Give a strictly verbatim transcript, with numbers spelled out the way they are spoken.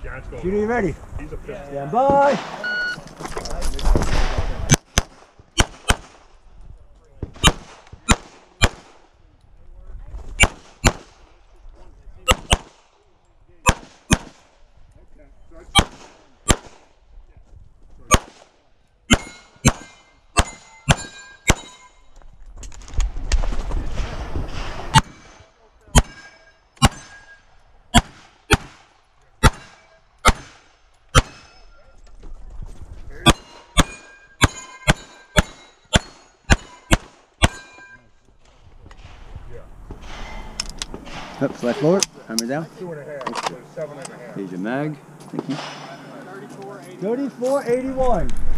Judy, you ready? Stand by. Up, select forward, hammer down. Two and a half, so seven and a half. Here's your mag. Thank you. thirty-four eighty-one.